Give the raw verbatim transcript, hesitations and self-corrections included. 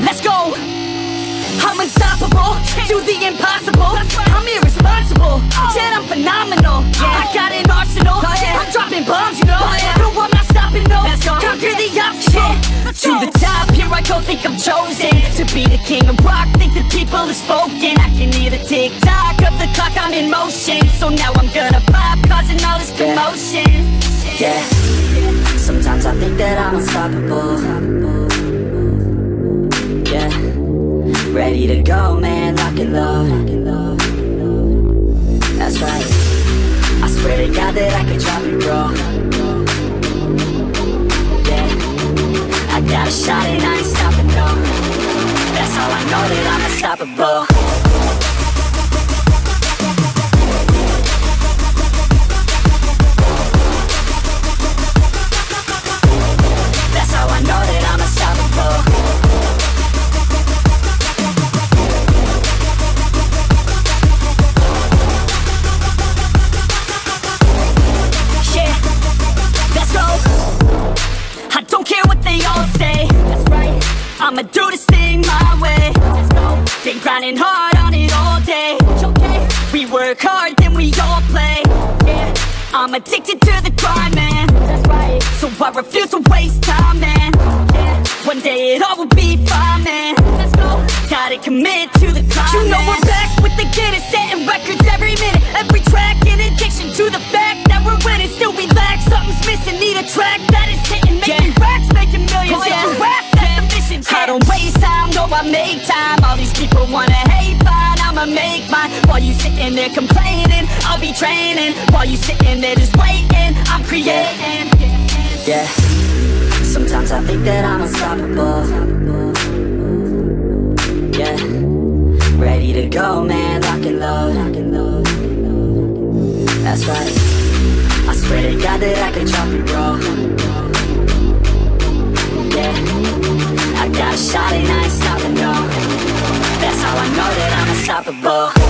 Let's go. I'm unstoppable, do the impossible. I'm irresponsible, yet I'm phenomenal. I got an arsenal, I'm dropping bombs, you know. No, I'm not stopping, no. Conquer the obstacle. To the top, here I go, think I'm chosen to be the king of rock, think the people have spoken. I can hear the tick-tock of the clock, I'm in motion. So now I'm gonna pop, causing all this commotion. Yeah, sometimes I think that I'm unstoppable. Yeah, ready to go, man, lock and load. That's right, I swear to God that I can drop it, bro. Yeah, I got a shot and I ain't stopping, no. That's how I know that I'm unstoppable. I'ma do this thing my way. Been grinding hard on it all day. We work hard, then we all play. I'm addicted to the grind, man. So I refuse to waste time, man. One day it all will be fine, man. Gotta commit to the climb, you know man. We're back with the Guinness, setting records every minute. Every track in addiction to the fact that we're winning. Still we lack, something's missing. Need a track that is hitting, making yeah. racks, making millions. Oh, yeah. Rap, that's the mission. I don't waste time, no, I make time. All these people wanna hate, fine, I'ma make mine. While you sitting there complaining, I'll be training. While you sitting there just waiting, I'm creating. Yeah, sometimes I think that I'm unstoppable. Yeah, ready to go, man, lock and load. That's right, I swear to God that I can drop it, bro. Yeah, I got a shot and I ain't stopping, no. That's how I know that I'm unstoppable.